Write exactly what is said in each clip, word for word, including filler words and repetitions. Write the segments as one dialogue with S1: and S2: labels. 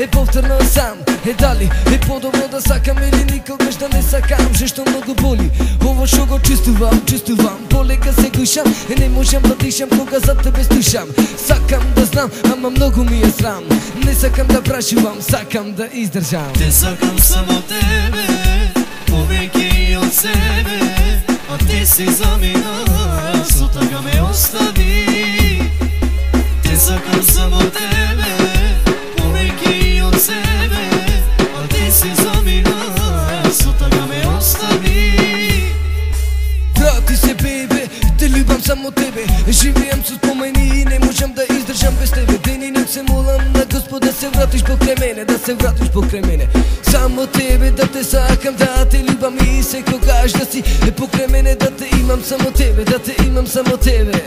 S1: e повторно сам. Е дали е по-добро да сакам или никогаш да не сакам, зашто многу боли ово шо го чувствувам, чувствувам. Полека се гушам и не можам да дишам кога за тебе слушам. Сакам да знам, ама многу ми е срам. Не сакам да прашувам, сакам да издржам.
S2: Те сакам само тебе, повеќе и од себе, а ти си замина, со тага ме остави. Те сакам само тебе, повеќе и од себе, а ти си замина, со тага ме остави.
S1: Врати се, бебе, те любам само тебе. Живеам со спомени и не можам да издржам без тебе. Ден и ноќ се молам на Господ да се вратиш покрај мене, да се вратиш покрај мене. Само тебе да те сакам, да те любам и секогаш да си е покрај мене, да те имам само тебе, да те имам само тебе.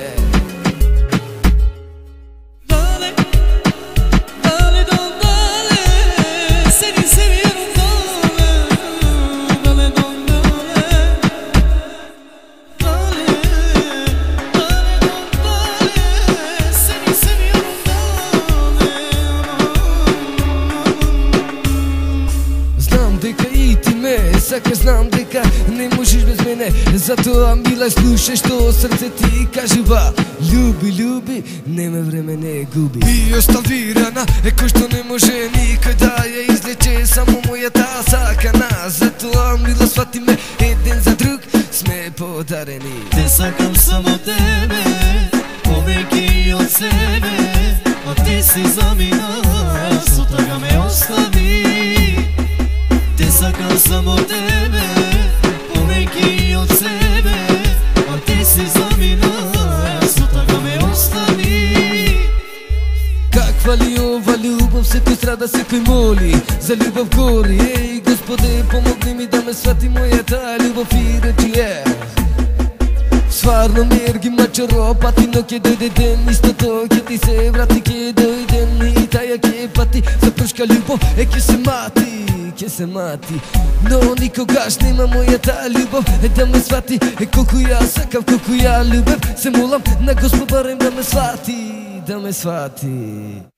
S1: Сакаш, знам дека не можеш без мене, затоа мила слушай што срце ти кажува. Люби, люби, нема време, не губи. И остави рана, е кој што не може никој да ја излече, само мојата сакана. Затоа мила свати ме, еден за друг сме подарени.
S2: Те сакам само тебе, повеќе и од себе, а ти си замина, со тага ме остави. Те сакам само тебе, повеќе и од себе, а ти си замина, со тага ме остави.
S1: Каква ли ова љубов, секој страда, секој моли за љубов гори. Еј, Господе, помогни ми да ме свати мојата љубов и речи е. Стварно мерги мачаро, пати, но ќе дојде ден, истото ќе ти се врати, ќе дојде и таја ќе пати. За прушка љубов е ќе се мати, ќе се мати, но никогаш нема мојата љубов е да ме свати. Е колку ја сакам, колку ја любев, се молам на Господ барем да ме свати, да ме свати.